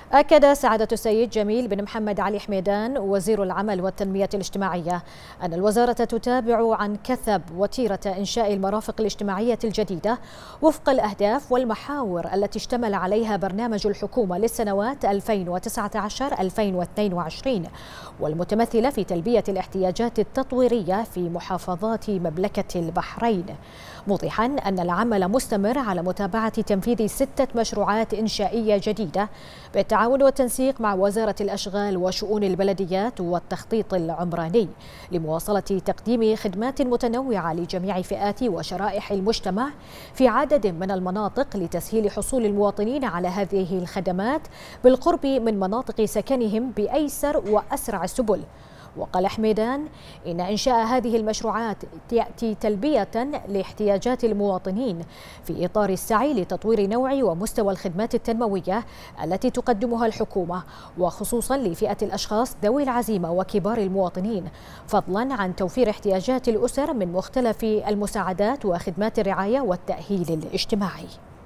أكد سعادة السيد جميل بن محمد علي حميدان وزير العمل والتنمية الاجتماعية أن الوزارة تتابع عن كثب وتيرة إنشاء المرافق الاجتماعية الجديدة وفق الأهداف والمحاور التي اشتمل عليها برنامج الحكومة للسنوات 2019-2022 والمتمثلة في تلبية الاحتياجات التطويرية في محافظات مملكة البحرين، موضحا أن العمل مستمر على متابعة تنفيذ 6 مشروعات إنشائية جديدة بالتعاون والتنسيق مع وزارة الأشغال وشؤون البلديات والتخطيط العمراني لمواصلة تقديم خدمات متنوعة لجميع فئات وشرائح المجتمع في عدد من المناطق لتسهيل حصول المواطنين على هذه الخدمات بالقرب من مناطق سكنهم بأيسر وأسرع السبل. وقال حميدان إن إنشاء هذه المشروعات يأتي تلبية لاحتياجات المواطنين في إطار السعي لتطوير نوع ومستوى الخدمات التنموية التي تقدمها الحكومة، وخصوصا لفئة الأشخاص ذوي العزيمة وكبار المواطنين، فضلا عن توفير احتياجات الأسر من مختلف المساعدات وخدمات الرعاية والتأهيل الاجتماعي.